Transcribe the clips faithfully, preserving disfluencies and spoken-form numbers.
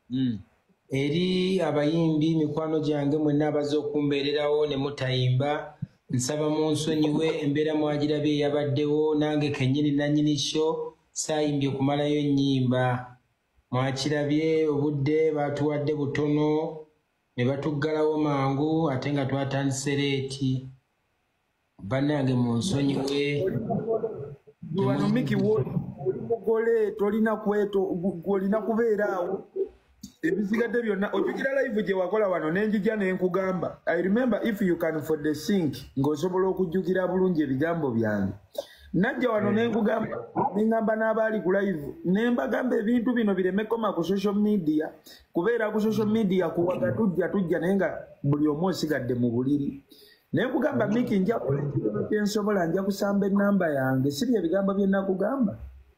mm. Eri abayimbi mikwano gyange mwenna abaze okumbeererawo ne mutayimba nsaba munsonyiwe embeera mwagirabye eyabaddewo nange kennyini nannyini kyo saayimbye kumalayo nnyimba mwakirabye obudde baatuwadde butono ne batuggalawo mangu ate nga twatandise leeti bannange munsonyiwe wano Miki oli mugole tolina kweto olina kubeeraawo ebisigadde byonna ojjukira live gye wakola wano n'enjija n'enkugamba I remember if you can for the sink ng'osobola okujjukira bulungi ebigambo byange najja wano n'enkugamba neŋŋamba n'abaali ku live ne mbagamba ebintu bino bireme koma ku social media kubeera ku social media kuwaga tujja tujja naye nga buli omu osigadde mu buliri ne nkugamba Miki nja kola ekitono kye nsobola nja kusamba ennamba yange si bye bigambo bye nakugamba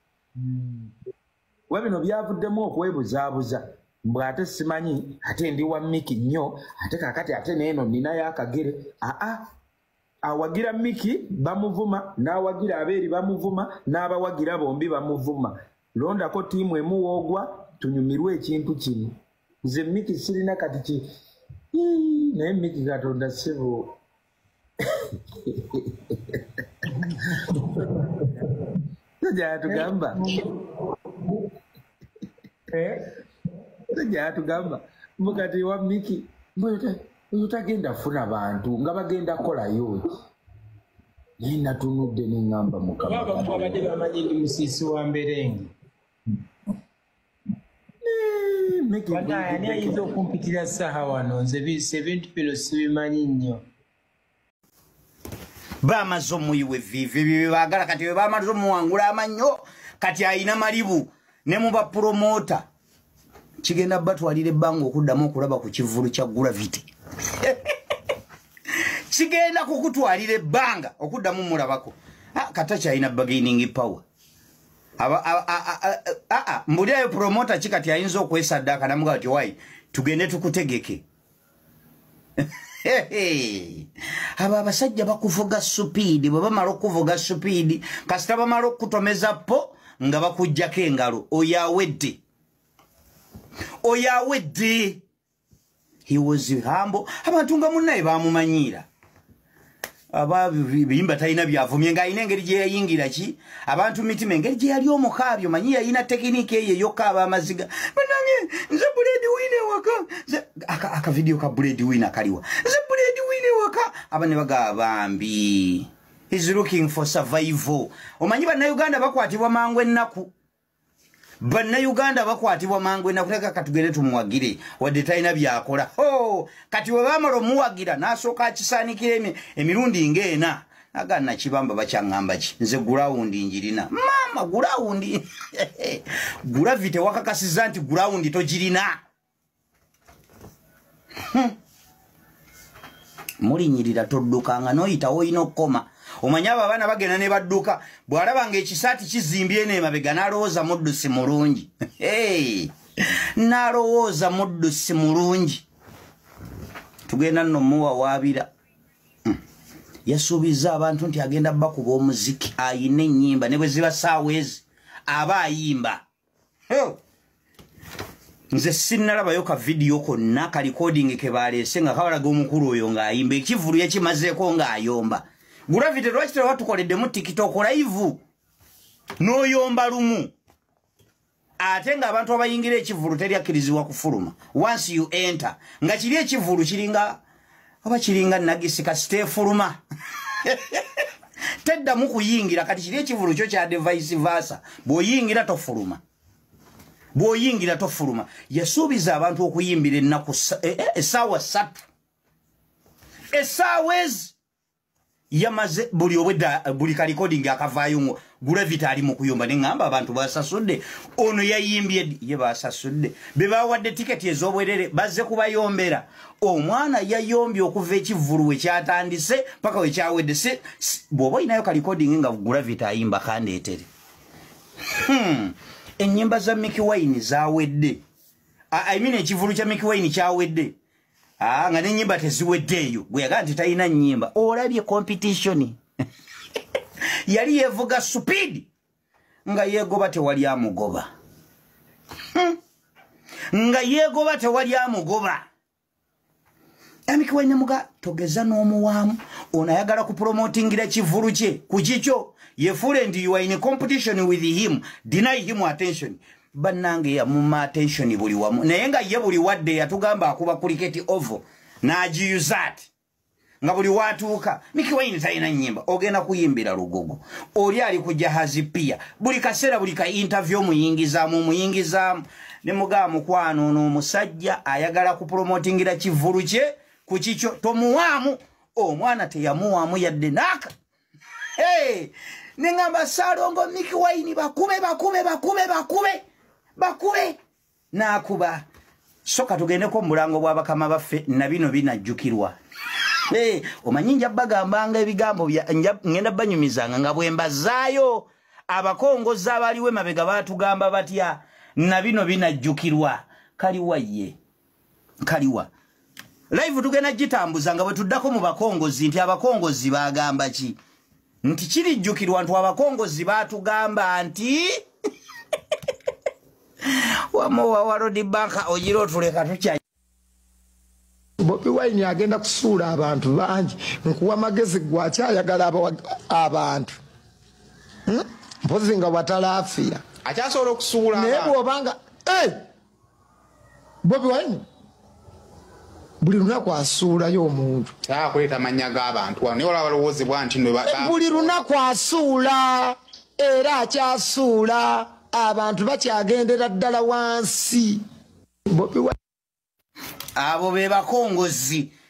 we bino byavuddemu okwebuzaabuza mbwe ate simanyi ate ndi wa Miki nnyo ate kakati ate neeno ninayo akagere aa awagira Miki bamuvuma n'awagira abeeri bamuvuma n'abawagira bombi bamuvuma londako tiimu emu woogwa tunyumirwe ekintu kino nze Miki sirina kati ki naye Miki Katonda ssebo tajatugamba tajatugamba mukati wa Miki oyo tagenda funa bantu nga bagenda kolayo naye natunudde neŋŋamba mukama babadde bamanyi ndi musiisi wa mberenge ani ayinza okumpitira saha wano nze ebintu bino sibimanyi nnyo bamaze omuyiwe vivi ebyo byebaagala kati bwe bamaze omuwangula amannyo kati ayina malibu ne mu bapromota kigenda batwalira ebbanga okuddamu okulaba ku kivulu kya Gravity kigenda kukutwalira ebbanga okuddamu mulabako kata kyalina bargaining power mbulirayo promota kikati ayinza okwesaddaaka namugaa ti wayi tugende tukutegeke abo abasajja bakuvuga supiidi bwe bamala okuvuga supiidi kasita bamala okutomeza po nga bakujjako engalo oyo awedde oyo awedde he was humble abantu nga munnaye bamumanyiira aba biyimba talina byavumye ng'alina engeri gye yayingira ki abantu mitima engeri gye yali omukaabyo manyi yalina tekiniki eyo ey'okkaaba amaziga banange nze buledi wine waka aka aka video ka buledi wine akaliwa nze buledi wine waka aba ne bagaba bambi he's looking for survival omanyi bannayuganda bakwatibwa mangu ennaku bannayuganda bakwatibwa mangu ennaku teka katugende tumuwagire wadde talina byakola ho kati we bamala omuwagira n'asooka akisaanikira emirundi ng'ena agana kibamba bakyaŋŋamba ki nze gulawundi njirina mama gulawundi Gravity wakakasiza nti gulawundi togirina mulinyirira toddukanga n'oyitawo olina okukoma omanyi abo abaana bagenda ne badduka bw'alaba ng'ekisaati kizimbye n'emabega n'alowooza muddusi mulungi n'alowooza muddusi mulungi tugenda nno muwawaabira yasuubiza abantu nti agenda bakuba omuziki ayina ennyimba ne bwe ziba ssaawa ezi aba ayimba nze sinnalabayo ka vidiyo konna ka recording ke baleese nga kabalaga omukulu oyo ng'ayimba ekivulu yakimazeeko ng'ayomba Gravity lwaki tewatukoleddemu TikTok live n'oyomba lumu ate ng'abantu abayingira ekivulu teryakkirizibwa kufuluma once you enter nga kiri ekivulu kiringa oba kiringa nagisi kasite fuluma teddamu kuyingira kati kiri ekivulu kyo kya vice versa bw'oyingira tofuluma bw'oyingira tofuluma yasuubiza abantu okuyimbira ennaku essaawa ssatu essaawa ezi yamaze buli obwedda buli ka recording akavaayo Gravity ali mu kuyomba ne ngamba abantu basasudde ono yayimbye ye basasudde be bawadde tiketi ez'obwerere bazze kubayombera omwana yayombye okuva ekivulu we kyatandise paka we kyawedde se bw'oba inayo ka recording nga Gravity ayimba kandeetere hmm. Ennyimba za Miki Wine zawedde I mean ekivulu kya Miki Wine kyawedde Ah, nga n'ennyimba teziweddeeyo gwe yagaa nti talina nnyimba olabye competition yali yevuga supiidi nga yeegoba tewali amugoba hmm. nga yegoba tewali amugoba. Amiki Wine muga togeza n'omuwamu ono ayagala ku promotingira kivulu kye kukicho ye friend you are in a competition with him, deny him attention. Bannange ya muma attention buli wamu naye nga ye buli wadde yatugamba akuba cricket over n'agiyuzat nga buli watuuka. Miki Wine talina nnyimba ogenda kuyimbira Lugogo, oli ali ku jahazi pia buli kaseera buli ka interview muyingizaamu muyingizaamu ne mugaa mukwano ono omusajja ayagala ku promotingira kivulu kye kukicho tomuwamu omwana teyamuwamu yadde naka. Hey, ningamba Salongo Miki Wine bakube bakube bakube bakube bakube nakuba soka tugendeko mulango bwa bakama baffe na bino binajjukirwa. Hey, omanyinja bagambanga ebigambo ngenda banyumizanga nga bwembazaayo abakongozi abaliwe mabega batugamba batya na bino binajjukirwa. Kaliwa ye kaliwa live tugenda gitambuza nga bwe tuddako mu bakongozi nti abakongozi bagamba ki nti kirijjukirwa nti abakongozi batugamba nti wamo wa World Bank ojiro tuleka tucha. Bobi Wine agenda kusuula abantu bangi nkuwa magezi gwakyayagala abantu hmm? Mpozi nga watalaafia akyasobola okusuula naye bw'obanga hey! Bobi Wine buli lunaku asuulayo omuntu akuleta amannya g'abantu wano naye olaba balowoozebwa nti buli lunaku asuula era akyasuula abantu bakyagendera ddala wansi. Bobi Wine abo be bakongozi